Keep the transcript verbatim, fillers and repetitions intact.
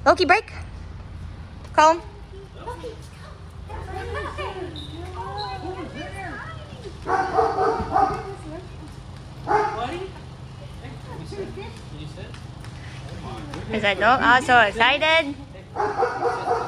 Loki, break. Call him. Is that dog? Oh, so excited.